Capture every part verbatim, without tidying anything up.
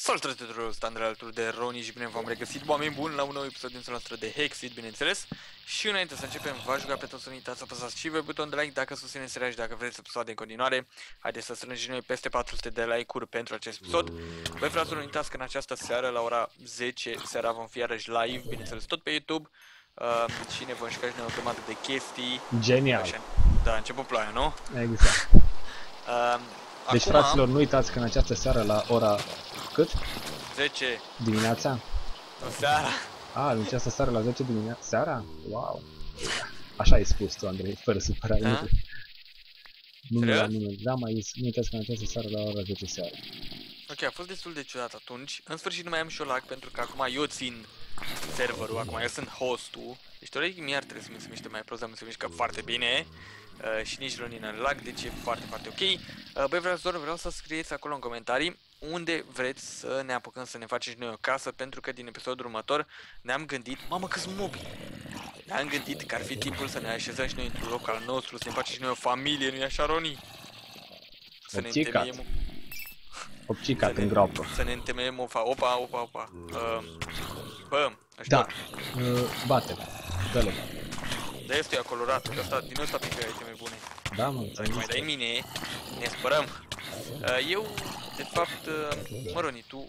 Salutare tuturor, standard alături de Roni și bine v-am regăsit, oameni buni, la un nou episod din noastră de Hexit, bineînțeles. Și înainte să începem, v-aș ruga pe toți să nu uitați să apăsați și pe butonul de like dacă susțineți seria și dacă vreți episoade în continuare. Haideți să strângem noi peste patru sute de like-uri pentru acest episod. Băi frate, să nu uitați că în această seară, la ora zece seara, vom fi iarăși live, bineînțeles tot pe YouTube. Uh, și ne vom juca și noi o grămadă de chestii. Genial. Așa. Da, a început ploaia, nu? Exact. Uh, deci, acum... fraților, nu uitați că în această seară la ora... cât? zece. Dimineața? Nu, seara. A, în această seară la zece dimineața? Seara? Wow. Așa ai spus tu, Andrei, fără supărare. Da? Nu mi la nimeni. Da, mai zis, nu uitați că în această seară la ora zece seara. Ok, a fost destul de ciudat atunci. În sfârșit nu mai am și o lag pentru că acum eu țin serverul, acum eu sunt hostul. Deci teoretic mi-ar trebui să mi se miște mai prost, dar mi se mișcă foarte bine. Uh, și nici Ronin în lag, deci e foarte, foarte ok. Uh, băi, vreau, doar vreau să scrieți acolo în comentarii unde vreți să ne apucăm să ne facem și noi o casă, pentru că din episodul următor ne-am gândit, mamă câți mobi! Ne-am gândit că ar fi timpul să ne așezăm și noi într-un loc al nostru, să ne facem și noi o familie, nu-i așa, Roni? Să ne întemeiem... Opcicat în groapă. Să ne întemeiem o fa... Opa, opa, opa. Uh, bă, ajutor. Da. Uh, bate. Dă-le. Da, este colorat, că ăsta, din ăsta pică iteme bune. Da, mă, să mai dai mine, ne spărăm. Uh, eu, de fapt, uh, mă, Roni, tu...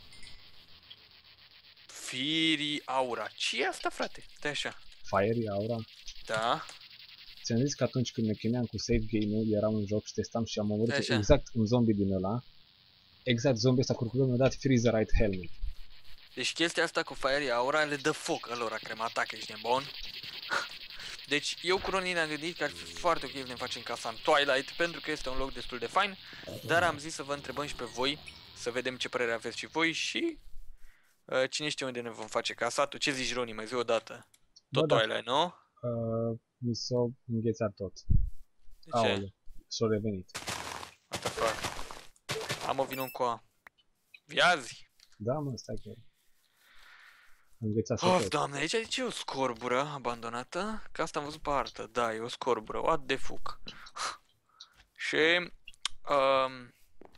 Firi Aura. Ce e asta, frate? Stai așa. Fiery Aura? Da. Ți-am zis că atunci când ne chineam cu save game-ul, eram în joc și testam și am omorât exact un zombie din ăla. Exact, zombie ăsta curculor mi-a dat Freezerite Helmet. Deci chestia asta cu Fiery Aura le dă foc ălora care mă atacă, ești nebun. Deci eu cu Ronin am gândit că ar fi foarte ok să ne facem casa în Twilight, pentru că este un loc destul de fain. Dar am zis să vă întrebăm și pe voi, să vedem ce părere aveți și voi și... Uh, cine știe unde ne vom face casa? Tu ce zici, Roni? Mai zi o dată. Tot Bă, Twilight, nu? Uh, mi s-a înghețat tot. De ce? Aole, s-a revenit. What the fuck? Am o vină cu a... Viazi? Da, mă, stai că... Înghețat Of, tot. doamne, aici de ce e o scorbură abandonată? Că asta am văzut pe hartă. Da, e o scorbură. What the fuck? Și... Um,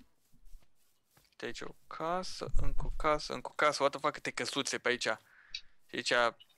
de aici o casă, încă o casă, încă o casă. What the fuck, câte căsuțe pe aici. Și aici...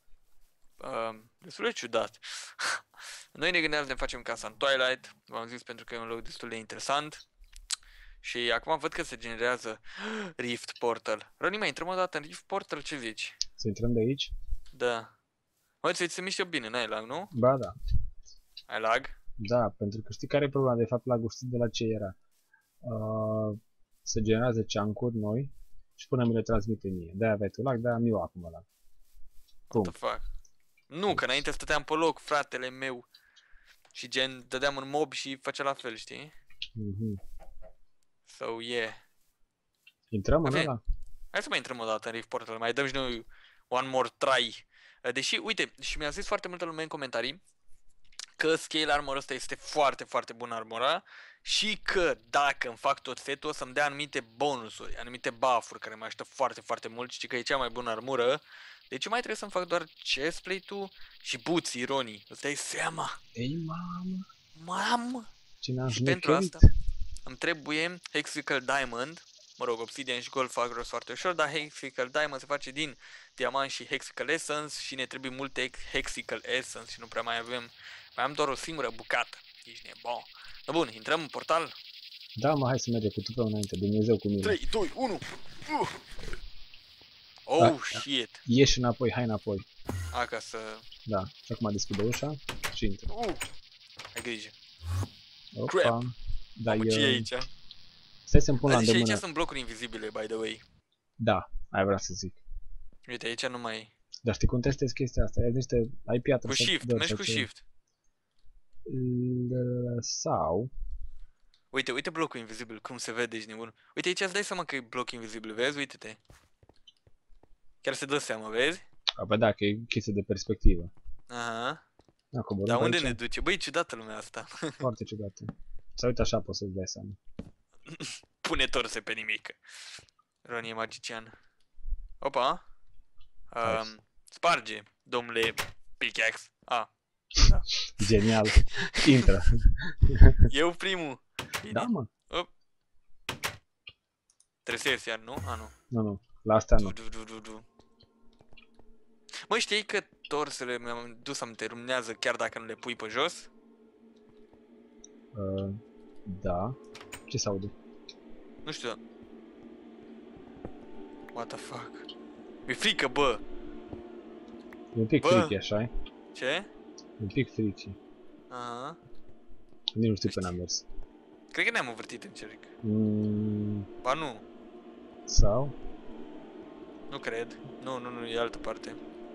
Um, destul de ciudat. Noi ne gândeam să ne facem casa în Twilight. V-am zis pentru că e un loc destul de interesant. Și acum văd că se generează Rift Portal. Roni, mai intrăm o dată în Rift Portal, ce zici? Să intrăm de aici? Da. Mă, ți se miște bine, n-ai lag, nu? Ba, da. Ai lag? Da, pentru că știi care e problema? De fapt, lag-ul știi de la ce era. Uh, se generează chunk-uri noi și până mi le transmite mie. De-aia aveai tu lag, de-aia am eu acum lag. Cum? What the fuck? Nu, că înainte stăteam pe loc, fratele meu. Și gen, dădeam un mob și făcea la fel, știi? Mhm. So, yeah. Intrăm în Okay. ăla? Hai să mai intrăm o dată în Rift Portal, mai dăm și noi one more try. Deși, uite, și mi-a zis foarte multă lume în comentarii că scale armor ăsta este foarte, foarte bun armora și că dacă îmi fac tot setul o să-mi dea anumite bonusuri, anumite buff-uri care mă ajută foarte, foarte mult și că e cea mai bună armură. Deci mai trebuie să-mi fac doar chestplate-ul și boots-ii, Roni. Îți dai seama? Ei, mamă! Mamă! Cine Și pentru asta îmi trebuie Hexical Diamond. Mă rog, Obsidian și Gold fac rost foarte ușor, dar Hexical Diamond se face din diamant și Hexical Essence și ne trebuie multe Hexical Essence și nu prea mai avem. Mai am doar o singură bucată. Ești nebun. No, bun, intrăm în portal? Da, mă, hai să mergem cu tu pe înainte, Dumnezeu cu mine. trei, doi, unu! Uh! Oh, da, shit! Ieși înapoi, hai înapoi. A, ca să... Da, și acum deschide ușa și intră. Uh! Ai grijă. Opa. Da, Mamă, ce e aici? Stai să-mi pun la îndemână. Deci aici îndemână. sunt blocuri invizibile, by the way. Da, ai vrea să zic. Uite, aici nu mai... Dar știi cum testezi chestia asta? Ai niște... Ai piatră... Cu shift, mergi cu shift. Sau... Uite, uite blocul invizibil, cum se vede, ești nebun. Uite, aici îți dai seama că e bloc invizibil, vezi? Uite-te. Chiar se dă seama, vezi? A, bă, da, că e chestie de perspectivă. Aha. Acum, Dar unde ne duce? Băi, ciudată lumea asta. Foarte ciudată. Sau uite așa poți să-ți dai seama. Pune torse pe nimic. Roni e magician. Opa. Um, sparge, domnule pickaxe. A. Da. Genial. Intră. Eu primul. Bine. Da, mă. Op. Trebuie să ies iar, nu? A, nu. Nu, nu. La asta nu. Du, du, du, du. Mă, știi că torsele mi-am dus aminte rumnează chiar dacă nu le pui pe jos? Uh, da. Ce se aude? Nu știu. What the fuck? Mi-e frică, bă! E un pic Bă. freaky, așa e? Ce? E un pic freaky. Aha. Nici nu știu până am mers. Cred că ne-am învârtit în cerc. Mm, Ba nu. sau? Nu cred. Nu, nu, nu, e altă parte.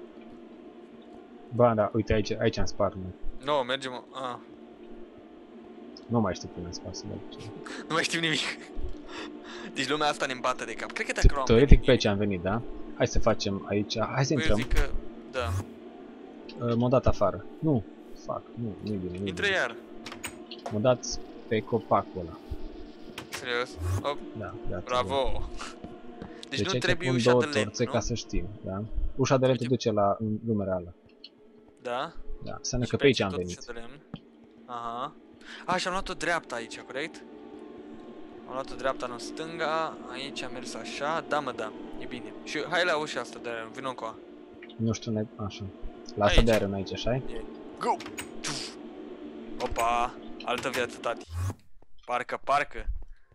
Ba, da, uite aici, aici am spart, nu. Nu, no, mergem... Ah. Nu mai știu până am spart să dau. Nu mai știm nimic. Deci lumea asta ne îmbată de cap. Cred că dacă am Teoretic pe aici am venit, da? Hai să facem aici, hai să eu intrăm. zic că... Da. Uh, m-au dat afară. Nu, fac, nu, nu-i bine, nu-i Intră bine. iar. M-au dat pe copacul ăla. Serios? Oh, Da, gata. bravo. Deci, Deci nu aici trebuie pun ușa două de lemn, torțe nu? ca să știm, da? Ușa de lemn te Uite. duce la în lumea reală. Da? Da, înseamnă Și că pe aici am tot venit. ușa de lemn. Aha. A, și am luat-o dreapta aici, corect? Am luat-o dreapta, nu stânga. Aici am mers așa. Da, mă, da. E bine. Și hai la ușa asta de lemn. Vino încoa. Nu știu, ne... așa. La asta Aici. de iron aici, așa -i? Go! Tuf. Opa! Altă viață, tati. Parcă, parcă.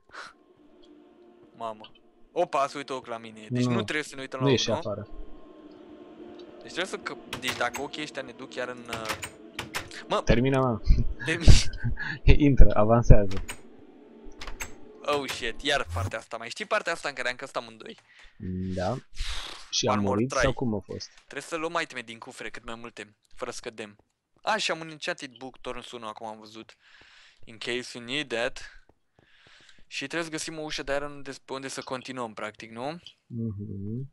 Mamă. Opa, se uită ochi la mine. Deci nu, Nu. nu trebuie să ne uităm Nu la ochi, ieși nu? afară. Deci trebuie să... Că... Deci dacă ochii ăștia ne duc chiar în... Uh... Mă! Termină, mă. Termin... Intră, avansează. Oh shit, iar partea asta. Mai știi partea asta în care am căsat amândoi? Da. Și One am more murit try. sau cum a fost? Trebuie să luăm iteme din cufre cât mai multe, fără să cădem. A, și am un enchanted book, Torrens unu, acum am văzut. In case you need that. Și trebuie să găsim o ușă de iron unde, pe unde să continuăm, practic, nu? Mhm.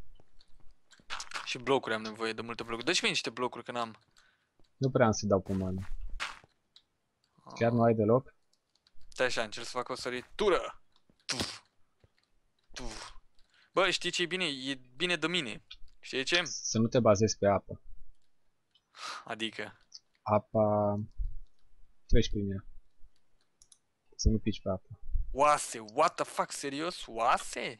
Și blocuri am nevoie, de multe blocuri. Dă-și mie niște blocuri, că n-am. Nu prea am să dau pe mână. Chiar nu ai deloc? Stai așa, încerc să fac o săritură. Tuf. Tuf. Bă, știi ce e bine? E bine de mine. Știi ce? Să nu te bazezi pe apă. Adică... Apa... Treci prin ea. Să nu pici pe apă. Oase, what the fuck, serios? Oase?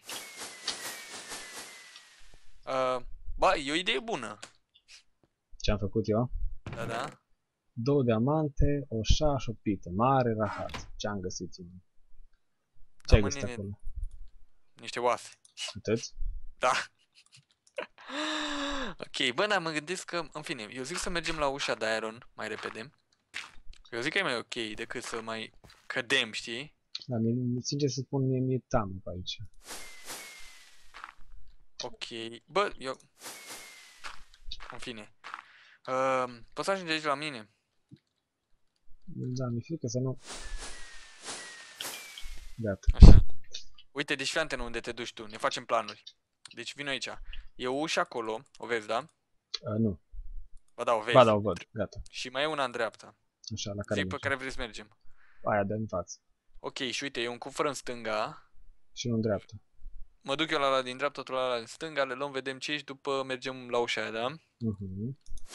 Uh, bă, e o idee bună. Ce am făcut eu? Da, da. Două diamante, o șa și o pită. Mare rahat. Ce am găsit eu? Ce ai Am găsit mâine acolo? niște oase. Atât? Da. Ok, bă, dar mă gândesc că, în fine, eu zic să mergem la ușa de iron mai repede. Eu zic că e mai ok decât să mai cădem, știi? Da, mie, sincer să spun, mie mi-e teamă pe aici. Ok, bă, eu... În fine. Uh, poți să ajungi aici la mine? Da, mi-e frică să nu... Gata. Așa. Uite, deci fii atent unde te duci tu, ne facem planuri. Deci vin aici. E o ușă acolo, o vezi, da? Uh, nu. Ba da, o vezi. Ba da, o văd. Gata. Și mai e una în dreapta. Așa, la care Zi pe mergem. care vrei să mergem. Aia de în față. Ok, și uite, e un cufăr în stânga. Și nu în dreapta. Mă duc eu la ăla din dreapta, tu la ăla din stânga, le luăm, vedem ce ești, după mergem la ușa aia, da? Mhm.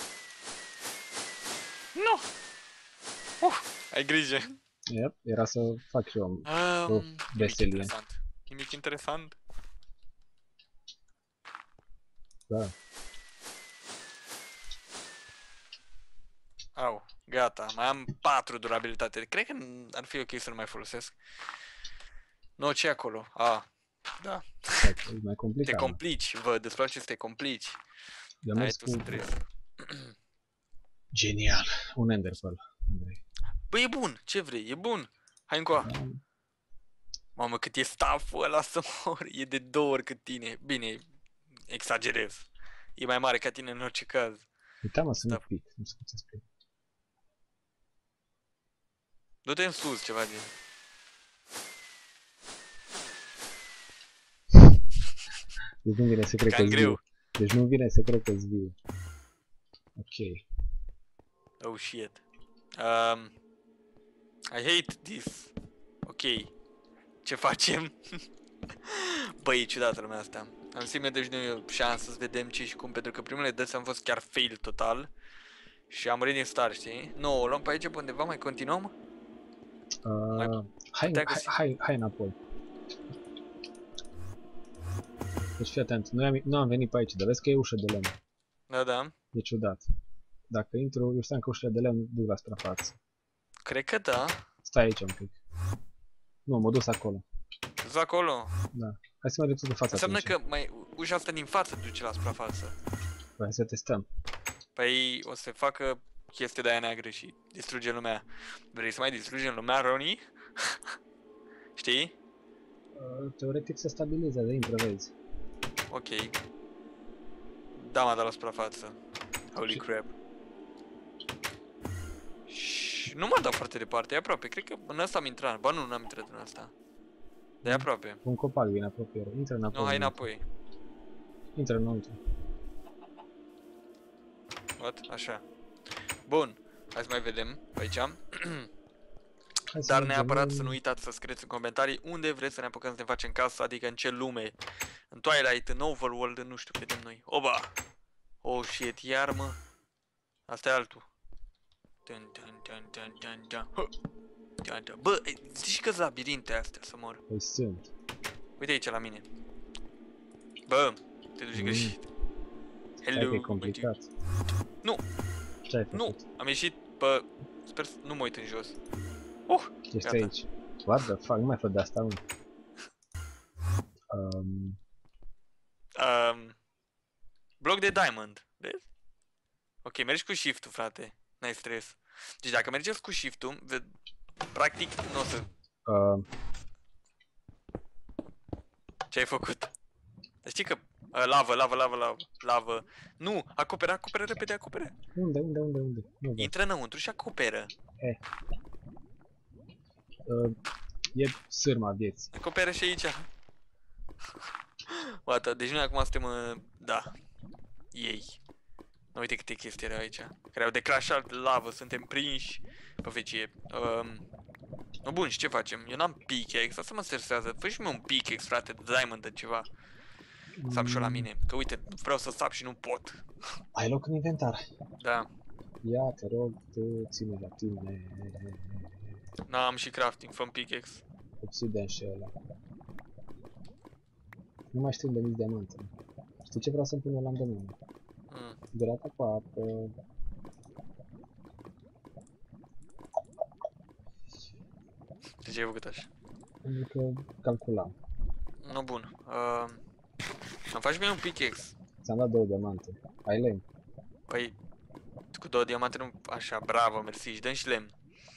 Nu! Uh, ai grijă. Yep, era să fac eu Um, o nimic veselie. interesant. Nimic interesant. Da. Au, gata, mai am patru durabilitate. Cred că ar fi ok să nu mai folosesc. Nu, ce e acolo? A, da. E mai Te complicat. complici, vă, îți place să te complici. Eu am Hai mers tu să cu... treci. Genial. Un ender pearl, Andrei. Băi, e bun, ce vrei, e bun. Hai încoa. Da. Mamă, cât e staff-ul ăla să mor, e de două ori cât tine. Bine, exagerez. E mai mare ca tine în orice caz. Uita-mă să nu Da. pic. Nu știu cum să explic. Du-te în sus, ceva de... Deci nu vine să cred Cam că-s greu. viu. Deci nu vine să cred că-s viu. Ok. Oh shit. Um, I hate this. Ok. Ce facem? Băi, e ciudată lumea asta. Am simțit deci nu e șansă să vedem ce și cum, pentru că primele dăți am fost chiar fail total. Și am murit din start, știi? Nu, o luăm pe aici pe undeva, mai continuăm? Uh, hai, putea hai, găsi. hai, hai înapoi. Deci fii atent, noi am, nu am venit pe aici, dar vezi că e ușă de lemn. Da, da. E ciudat. Dacă intru, eu știam că ușile de lemn duc la suprafață. Cred că da. Stai aici un pic. Nu, mă dus acolo. Du acolo. Da. Hai să mergem tot în față Înseamnă atunci. că mai, ușa asta din față duce la suprafață. Hai să testăm. Păi o să se facă chestia de aia neagră și distruge lumea. Vrei să mai distrugem lumea, Ronnie? Știi? Uh, Teoretic se stabilizează, intră, vezi. Ok. Da, m-a dat la suprafață. Holy Și- crap. Și nu m-a dat foarte departe, e aproape. Cred că în ăsta am intrat. Ba nu, n-am intrat în ăsta. Dar e aproape. Un copac din apropiere. Intră înapoi. Nu, hai înapoi. Intră înăuntru. What? Așa. Bun. Hai să mai vedem pe aici. Hai să Dar mergem neapărat în- să nu uitați să scrieți în comentarii unde vreți să ne apucăm să ne facem casă, adică în ce lume. În Twilight, în Overworld, în nu știu, vedem noi. Oba! Oh shit, iar mă. Asta e altul. Dun, dun, dun, dun, dun, dun. Hă. Dun, dun. Bă, zici că-s labirinte astea să mor. Păi sunt. Uite aici la mine. Bă, te duci Mm. greșit. Hai Hello, că e complicat. Nu. Ce ai făcut? Nu, am ieșit pe... Sper să nu mă uit în jos. Uh, Ești gata. aici. What the fuck? Nu mai fă de asta, mă. Um, Um, bloc de diamond, vezi? Ok, mergi cu shift-ul, frate. N-ai stres. Deci dacă mergeți cu shift-ul, ve- practic nu o să... uh, Ce ai făcut? Dar știi că... Uh, lavă, lavă, lavă, lavă, lavă. Nu, acoperă, acoperă, repede, acoperă. unde, unde, unde, unde? Nu văd. Intră înăuntru și acoperă. Uh, e sârma vieții. Acoperă și aici. Gata, deci noi acum suntem... Uh, da. Ei. Nu uite câte chestii erau aici. Care au decrașat lavă, suntem prinși pe vecie. Um, no, bun, și ce facem? Eu n-am pickaxe, asta mă stresează. Fă și mie un pickaxe, frate, de diamond, de ceva. Să am și eu la mine. Că uite, vreau să sap și nu pot. Ai loc în inventar. Da. Ia, te rog, tu ține la tine. N-am și crafting, fă-mi pickaxe. Obsidian și ăla. Nu mai știu de nici diamante. Știi ce vreau să-mi pun eu la îndemână? Mm. Durata cu apă. De ce ai făcut așa? Pentru că calculam. No, bun. Uh, îmi faci mie un pickaxe. Ți-am dat două diamante. Ai lemn. Păi, cu două diamante nu... Așa, bravo, mersi, și dăm și lemn.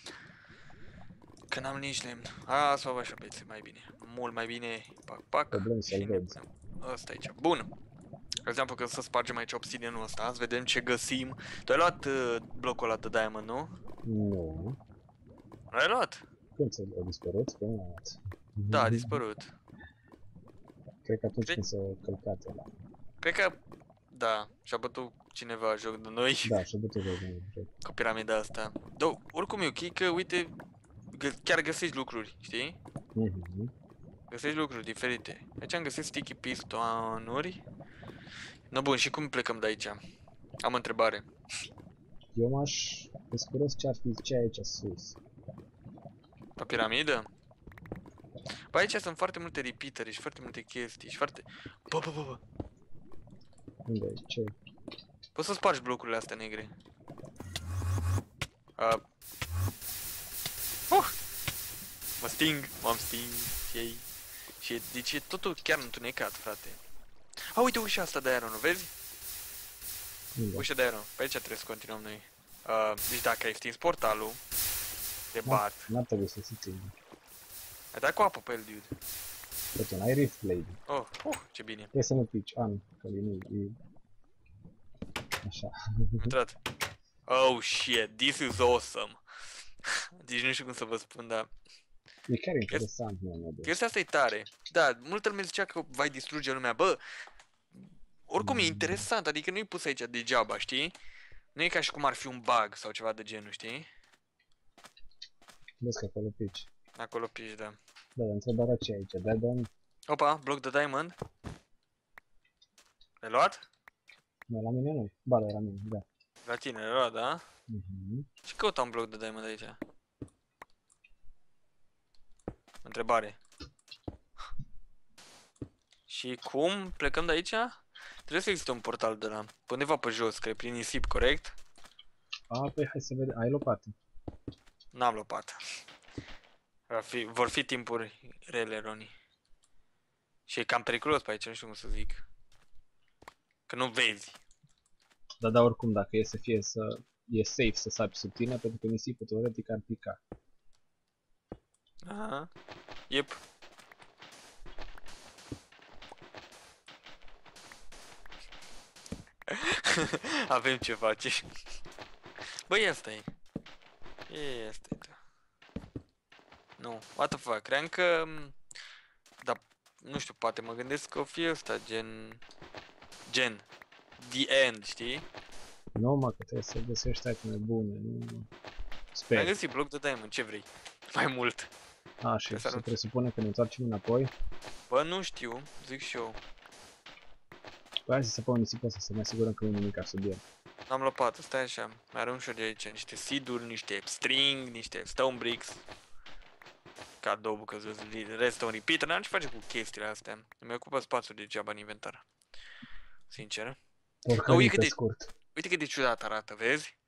Că n-am nici lemn. A, să o așa, băieți, mai bine. Mult mai bine. Pac, pac. Problem să-l Și ne vezi. punem ăsta aici. Bun. De exemplu că să spargem aici obsidianul ăsta, să vedem ce găsim. Tu ai luat uh, blocul ăla de diamond, nu? Nu. L-ai luat? Când ți-a dispărut? Că nu am luat. Da, a dispărut. Cred că atunci Cred- când s-a călcat ăla. Cred că, da, și-a bătut cineva joc de noi. Da, și-a bătut de mine. Cu piramida asta. Da, oricum e ok că, uite, gă chiar găsești lucruri, știi? Mhm. Găsești lucruri diferite. Aici am găsit sticky pistonuri. No, bun, și cum plecăm de aici? Am o întrebare. Eu m-aș descurăs ce ar fi ce aici sus. Pe piramidă? Bă, aici sunt foarte multe repeatere și foarte multe chestii și foarte... Bă, bă, bă, bă. Unde e? Ce? Poți să spargi blocurile astea negre. Uh. Uh! Mă sting, m-am sting, ei. Și e, deci e totul chiar întunecat, frate. A, uite ușa asta de iron, vezi? Unde? Ușa de iron, pe aici trebuie să continuăm noi. Uh, deci dacă ai stins portalul de bat, N-ar trebui să se țină. ai dat cu apă pe el, dude. Uite, n-ai Rift Blade. Oh, uh, ce bine. Trebuie să nu pici. A, nu, că e nu, e... Așa. Am intrat. Oh shit, this is awesome. Deci nu știu cum să vă spun, dar E chiar interesant, mă, mă, chestia asta e tare. Da, multă lume zicea că vai distruge lumea. Bă, oricum e interesant, adică nu-i pus aici degeaba, știi? Nu e ca și cum ar fi un bug sau ceva de genul, știi? Vezi că acolo pici. Acolo piși, da. Da, dar întrebarea ce e aici? Dead End? Opa, bloc de diamond. L-ai luat? Nu, la mine nu. Ba, la mine, da. La tine, l-ai luat, da? Mhm. Și căuta un bloc de diamond aici. Întrebare. Și cum? Plecăm de aici? Trebuie să existe un portal de la... Pe undeva pe jos, cred, prin nisip, corect? A, păi hai să vedem. Ai lopată. N-am lopată. Va fi, vor fi timpuri rele, Roni. Și e cam periculos pe aici, nu știu cum să zic. Că nu vezi. Dar da, oricum, dacă e să fie să... E safe să sapi sub tine, pentru că nisipul teoretic ar pica. Aha. Yep. Avem ce face. Băi, asta e. E, asta e, da. Nu, what the fuck, cream că... Dar, nu știu, poate mă gândesc că o fi ăsta, gen... Gen. The end, știi? Nu, mă, că trebuie să găsești iteme bune, nu... Am Sper. găsit bloc de diamond, ce vrei? Mai mult. A, și Trebuie să se arunci. presupune că ne întoarcem înapoi. Bă, nu știu, zic și eu. Păi hai să se pune nisipul ăsta, să ne asigurăm că nu e nimic sub el. N-am lopată, stai așa. Mai arunc și eu de aici niște seed-uri, niște string, niște stone bricks. Cadou bucăți de redstone repeater, n-am ce face cu chestiile astea. Îmi ocupă spațiul degeaba în inventar. Sincer. Porcării cât pe de- scurt. Uite cât de ciudat arată, vezi?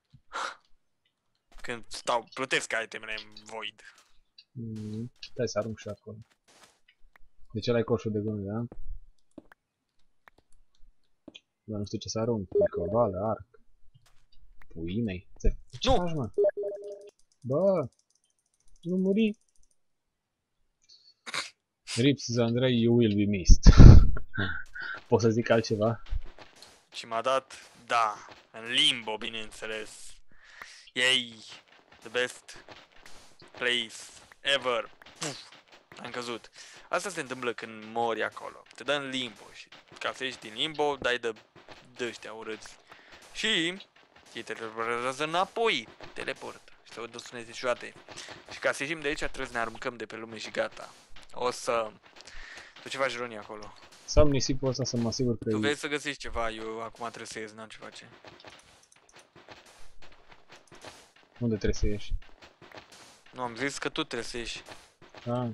Când stau, plătesc itemele în void. Mm, stai să arunc și acolo. Deci ăla e coșul de gunoi, da? Dar nu știu ce să arunc. Micovală, arc. Puii mei. Ce Nu! faci, mă? Bă! Nu muri! Rips, Andrei, you will be missed. Pot să zic altceva? Și m-a dat, da, în limbo, bineînțeles. Yay! The best place ever. Puf, am căzut. Asta se întâmplă când mori acolo. Te dă în limbo și ca să ieși din limbo, dai de dăștia urâți. Și te teleportează înapoi. Teleport. Și se văd sunete ciudate. Și ca să ieșim de aici trebuie să ne aruncăm de pe lume și gata. O să... Tu ce faci, Roni, acolo? Să am nisipul ăsta să mă asigur că Tu e... vezi să găsești ceva, eu acum trebuie să ies, n-am ce face. Unde trebuie să ieși? Nu, am zis că tu trebuie să ieși. Ah,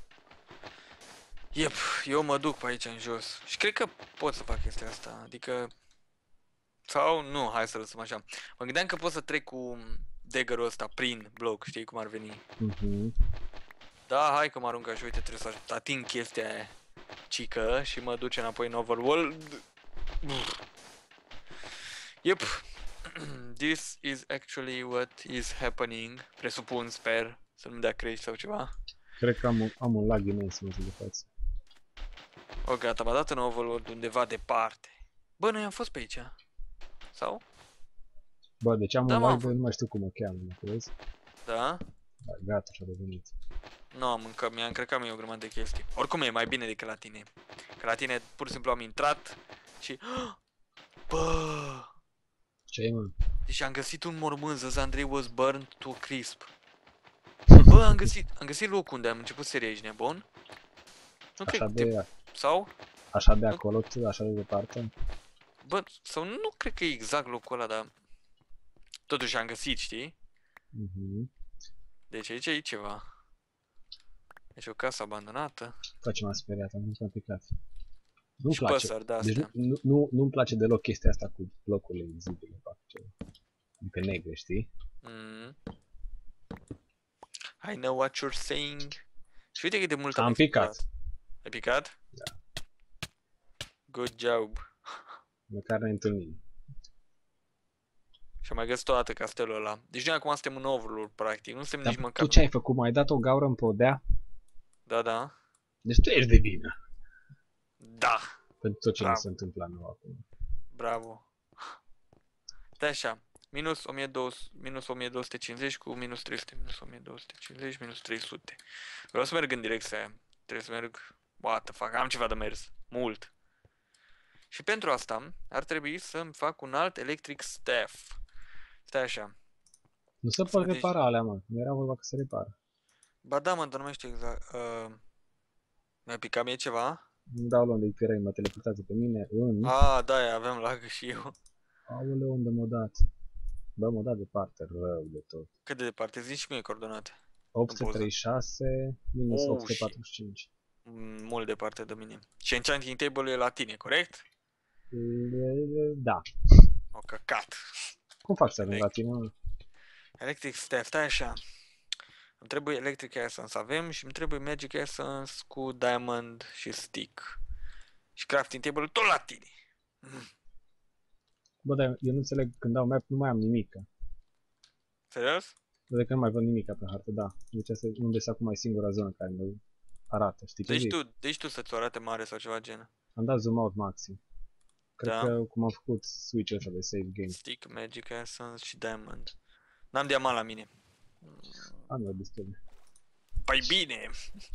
Yep, eu mă duc pe aici în jos. Și cred că pot să fac chestia asta, adică... Sau nu, hai să lăsăm așa. Mă gândeam că pot să trec cu dagger-ul ăsta prin bloc, știi cum ar veni. mhm. Da, hai că mă arunc așa, uite, trebuie să ating chestia aia cică și mă duce înapoi în overworld. Yep. This is actually what is happening. Presupun, sper, să nu-mi dea crash sau ceva. Cred că am, un- am un lag imens în de față. Ok, gata, m-a dat în overworld undeva departe. Bă, noi am fost pe aici. Sau? Bă, deci am Da, un mă, lag am de fost. nu mai știu cum o cheamă, mă vezi? Da? Da, gata, și-a revenit. Nu am încă, mi-a încărcat mie o grămadă de chestii. Oricum e mai bine decât la tine. Că la tine pur și simplu am intrat și... Bă! Ce e, mă? Deci am găsit un mormânt, The Andrei was burned to a crisp. Bă, am găsit, am găsit locul unde am început seria, ești nebun? Nu Așa cred, te, de, sau? așa de acolo, tu, așa de departe. Bă, sau nu cred că e exact locul ăla, dar... Totuși am găsit, știi? Mhm. Deci aici e ceva. Deci o casă abandonată. Faci m-a speriat, am complicat. Nu-mi Și place. păsări de Deci nu, astea. nu, nu, nu-mi place deloc chestia asta cu blocurile vizibile, fac ceva. Adică negre, știi? Mm. I know what you're saying. Și uite cât de mult am, Am picat. explorat. Ai picat? Da. Good job. Măcar ne întâlnim. Și am mai găsit o dată castelul ăla. Deci noi acum suntem în overlord, practic. Nu suntem Dar nici măcar... tu ce ai făcut? M-ai dat o gaură în podea? Da, da. Deci tu ești de vină. Da. Pentru tot ce ne Bravo. se întâmplă nou acum. Bravo. Stai așa. Minus, o mie două sute, minus o mie două sute cincizeci cu minus trei sute. Minus o mie două sute cincizeci, minus trei sute. Vreau să merg în direcția aia. Trebuie să merg... What the fuck, am ceva de mers. Mult. Și pentru asta ar trebui să-mi fac un alt electric staff. Stai așa. Nu se Să pot vedeți. repara alea, mă. Nu era vorba că se repară. Ba da, mă, dar nu mai știu exact. Uh, mi-a picat mie ceva? Îmi dau luăm de Ipirei, mă teleportează pe mine în... Ah, da, aveam lag și eu. Aoleu, unde m-a dat? Bă, m-a dat departe, rău de tot. Cât de departe? Zici și mie coordonate. opt sute treizeci și șase minus Oh, opt sute patruzeci și cinci. mult departe de mine. Și enchanting table e la tine, corect? Da. O căcat. Cum fac să ajung la tine, mă? Electric staff, stai așa. Îmi trebuie electric essence, avem și îmi trebuie magic essence cu diamond și stick. Și crafting table tot la tine. Bă, dar eu nu înțeleg, când dau map nu mai am nimic. Serios? De că nu mai văd nimic pe hartă, da. Deci asta unde este acum e singura zonă care mă arată, știi ce Deci zic? tu, deci tu să-ți o arate mare sau ceva gen. Am dat zoom out maxim. Cred Da. că cum am făcut switch-ul ăsta de save game. Stick, magic essence și diamond. N-am diamant la mine. Am eu destul. Păi bine!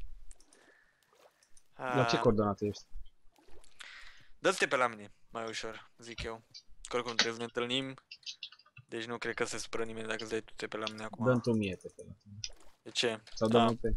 La ce Ah, coordonate ești? dă-te pe la mine, mai ușor, zic eu. Că oricum trebuie să ne întâlnim. Deci nu cred că se supără nimeni dacă îți dai tu te pe la mine acum. Dă-mi tu mie te pe la tine. De ce? Sau dă-mi Ah, pe.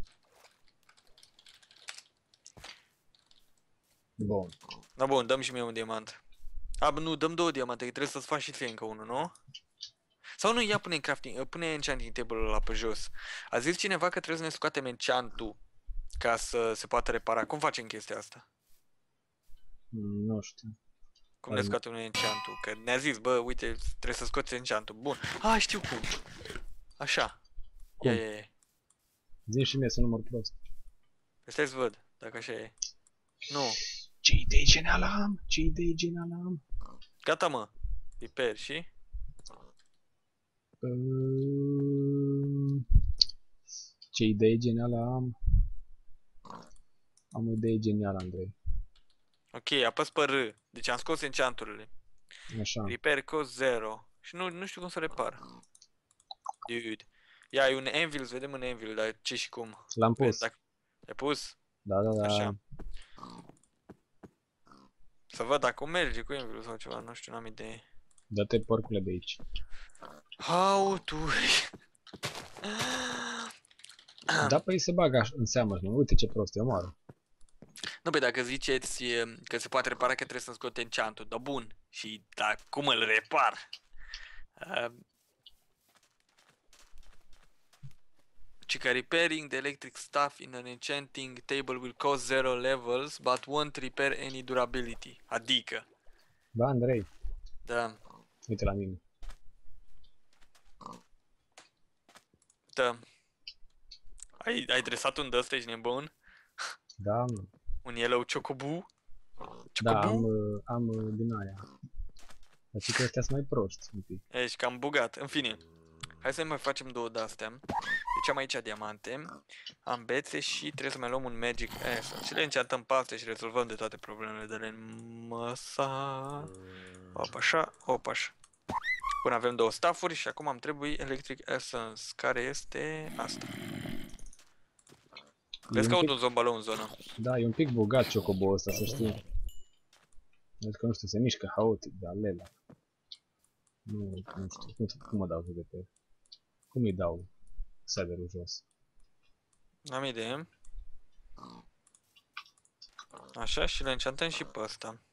Bun. da bun, dăm și mie un diamant. A, bă, nu, dăm două diamante, că trebuie să-ți faci și ție încă unul, nu? Sau nu, ia pune în crafting, pune enchanting table-ul ăla pe jos. A zis cineva că trebuie să ne scoatem enchant-ul ca să se poată repara. Cum facem chestia asta? Mm, nu știu. Cum ne Hai, scoatem noi enchant-ul? Că ne-a zis, bă, uite, trebuie să scoți enchant-ul. Bun. A, știu cum. Așa. Cum? Ia, ia, ia. Zi și mie să număr prost. Păi stai să văd, dacă așa e. Nu. Ce idei genială am? Ce idei genială am? Gata, mă. Repair și... Ehm, Ce idee genială am? Am o idee genială, Andrei. Ok, apăs pe R. Deci am scos enchanturile. Așa. Repair cost zero. Și nu, nu știu cum să repar. Dude. Ia, e un anvil, să vedem un anvil, dar ce și cum. L-am pus. Dacă... Ai pus? Da, da, da. Așa. Să văd dacă merge cu anvil sau ceva, nu știu, n-am idee. Dă-te porcule de aici. How to... Da, păi se bagă așa în seamă, mă. Uite ce prost, eu moară. Nu, pe dacă ziceți e, că se poate repara, că trebuie să scot enchantul, dar bun. Și da, cum îl repar? Uh, ci că repairing the electric stuff in an enchanting table will cost zero levels, but won't repair any durability. Adică, Da, Andrei, da, uite la mine. da. Ai, ai dresat un dăsta, ești nebun? Da, mă. Un yellow chocobu? Da, am, Chocobu? uh, am uh, din aia. Dar că ăstea sunt mai proști un pic. Ești cam bugat. În fine, hai să mai facem două de-astea. Deci am aici diamante, am bețe și trebuie să mai luăm un magic essence. Și le înceantăm pe astea și rezolvăm de toate problemele de la măsa. Opa așa, opa așa. Până avem două staffuri și acum am trebuie electric essence, care este asta. Vezi că un aud pic, un zombalou în zonă. da, e un pic bogat ciocobul ăsta, să știi. Deci că nu știu, se mișcă haotic, dar lela. Nu, nu știu, cum, cum mă dau de pe el? Cum îi dau serverul jos? N-am idee. Așa, și le înceantăm și pe ăsta.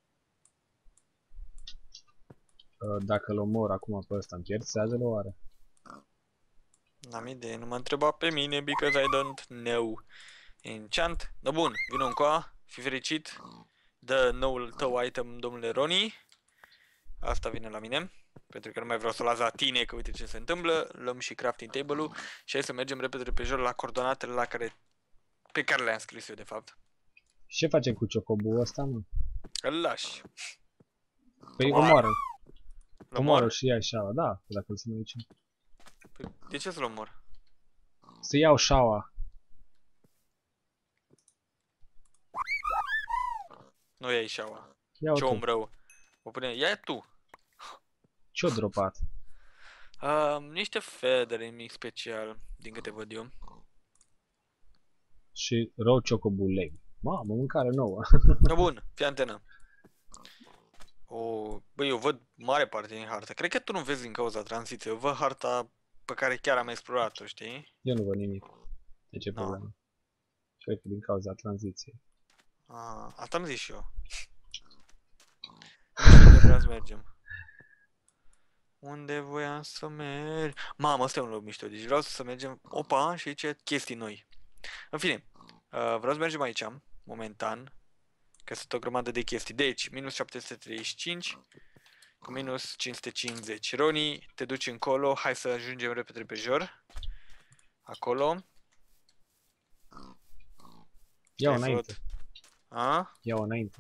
Uh, Dacă îl omor acum pe ăsta, îmi pierd seazele oare? N-am idee, nu mă întreba pe mine, because I don't know. Enchant. Da, bun, vină încoa, fi fericit. Dă noul tău item, domnule Roni. Asta vine la mine. Pentru că nu mai vreau să las la tine, că uite ce se întâmplă. Luăm și crafting table-ul și hai să mergem repede repejor la coordonatele la care, pe care le-am scris eu, de fapt. Și ce facem cu ciocobul ăsta, mă? Îl lași. Păi Omoară. omoară. Îl Omoară omor? și ea așa, da, dacă îl sunt aici. Păi, de ce să-l omor? Să iau șaua. Nu iei șaua. Iau Ce tu. om rău. O pune, ia tu. Ce-o dropat? Uh, niște federe, nimic special, din câte văd eu. Și rău ciocobul leg. Mamă, mâncare nouă. Da, bun, fii antenă. O, băi, eu văd mare parte din hartă. Cred că tu nu vezi din cauza tranziției. Eu văd harta pe care chiar am explorat-o, știi? Eu nu văd nimic. De ce Da. problemă? Cred că din cauza tranziției. Ah, asta am zis și eu. Nu știu unde vreau să mergem. Unde voiam să merg? Mamă, ăsta e un loc mișto. Deci vreau să mergem. Opa, și aici chestii noi. În fine, Uh, vreau să mergem aici, momentan. Că sunt o grămadă de chestii. Deci, minus șapte sute treizeci și cinci cu minus cinci sute cincizeci. Roni, te duci încolo. Hai să ajungem repede pe jur. Acolo. Ia-o Ai înainte. făcut- A? Ia-o înainte.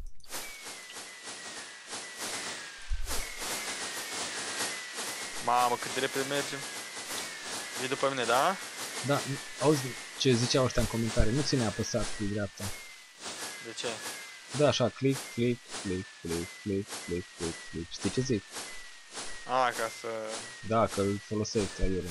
Mamă, cât de repede mergem. E după mine, da? Da, auzi ce ziceau ăștia în comentarii. Nu ține apăsat cu dreapta. De ce? Da, așa, click, click, click, click, click, click, click, click. Știi ce zic? A, ca să... Da, că îl folosești aiurea.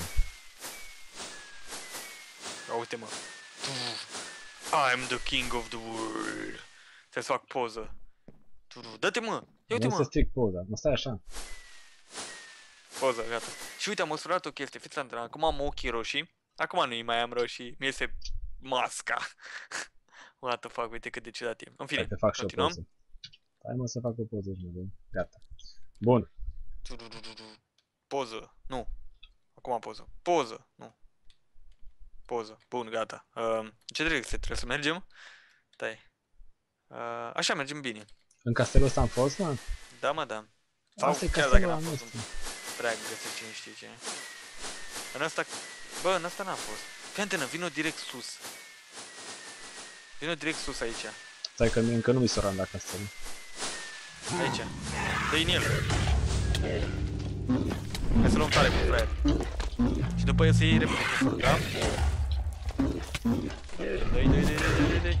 Ia uite-mă. I'm the king of the world. Trebuie să fac poză. Dă-te mă! Ia uite Nu să mă! stric poza, mă stai așa. Poză, gata. Și uite, am măsurat o chestie, fiți antrenat. Acum am ochii roșii. Acum nu-i mai am roșii. Mi este masca. What the fuck, uite cât de ciudat e. În fine, Hai te fac și o continuăm. poză. Hai mă să fac o poză și mă, gata. Bun. Poză, nu. Acum poză. Poză, nu. Poză. Bun, gata. Uh, în ce direcție trebuie să mergem? Stai. Uh, așa mergem bine. În castelul ăsta am fost, mă? Da, mă, da. Sau Asta e chiar dacă castelul n-am al fost, nostru. nu prea găsesc cine știe ce. În asta, bă, în asta n-am fost. Fii antenă, vino direct sus. Vino direct sus aici. Stai că mie încă nu mi s-o randat castelul. Aici. Dă-i în el. Hai să luăm tare cu fraier. Și după el să iei repede cu furc, da? Dă-i, dă-i, dă-i, dă-i, dă-i.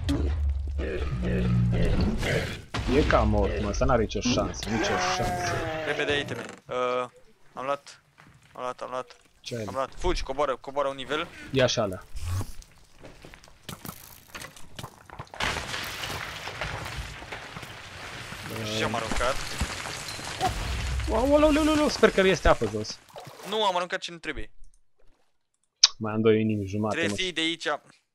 E ca mort, mă, ăsta n-are nicio șansă, nicio șansă. Repede, iteme. Uh, am luat, am luat, am luat, Ce ai? am luat. Fugi, coboară, coboară un nivel. Ia așa alea. Și am aruncat. Aoleu, sper că este apă jos. Nu, am aruncat ce nu trebuie. Mai am doi inimi jumate, Trebuie mă. să iei de aici.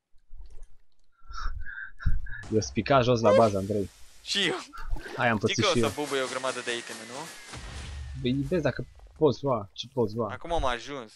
Eu spica jos la bază, Andrei. Și eu. Hai, am Știi pățit că o și să eu. bubuie o grămadă de iteme, nu? Băi, vezi dacă poți lua, ce poți lua. Acum am ajuns.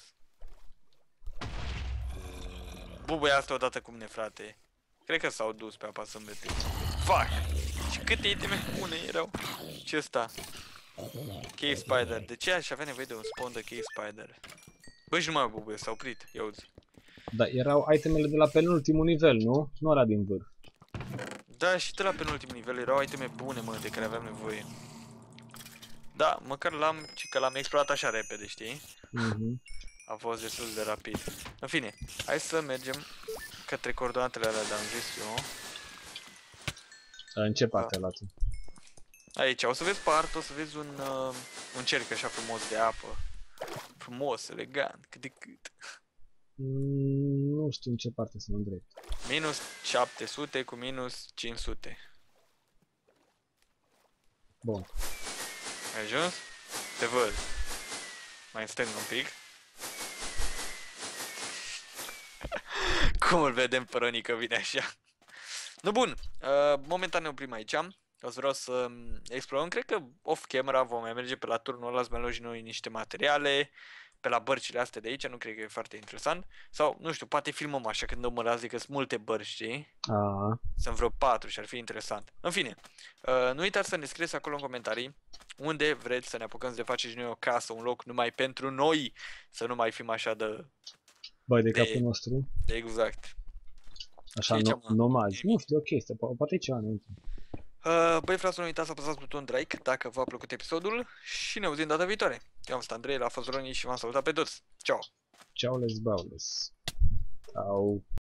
Bubuie asta odată cu mine, frate. Cred că s-au dus pe apa sâmbetei. Fuck! Și câte iteme bune erau. Ce ăsta? Cave Spider. De ce aș avea nevoie de un spawn de Cave Spider? Băi, și nu mai bubuie, s-a oprit. Ia uzi. Dar erau itemele de la penultimul nivel, nu? Nu ăla din vârf. Da, și de la penultimul nivel erau iteme bune, mă, de care aveam nevoie. Da, măcar l-am, ci că l-am explorat așa repede, știi? Mhm. A fost destul de rapid. În fine, hai să mergem către coordonatele alea de am zis eu. În ce parte la tu? Aici, o să vezi pe art, o să vezi un, uh, un cerc așa frumos de apă. Frumos, elegant, cât de cât. Mm, nu știu în ce parte să mă îndrept. Minus șapte sute cu minus cinci sute. Bun. Ai ajuns? Te văd. Mai în stâng un pic. Cum îl vedem pe Roni că vine așa. Nu, bun. Uh, momentan ne oprim aici. O să vreau să explorăm. Cred că off-camera vom mai merge pe la turnul ăla, să mai luăm și noi niște materiale. Pe la bărcile astea de aici, nu cred că e foarte interesant. Sau, nu știu, poate filmăm așa când dăm mă las, că sunt multe bărci, știi? A, Sunt vreo patru și ar fi interesant. În fine, uh, nu uitați să ne scrieți acolo în comentarii unde vreți să ne apucăm să ne facem și noi o casă, un loc numai pentru noi, să nu mai fim așa de, băi, de De- capul nostru. de exact. Așa, aici, no, mă? nomazi. Nu știu, o chestie, po- poate e ceva înainte. Uh, băi, frate, să nu uitați să apăsați butonul de like dacă v-a plăcut episodul și ne auzim data viitoare. Eu am fost Andrei, a fost Roni și v-am salutat pe toți. Ciao! Ciao, les baules. Ciao.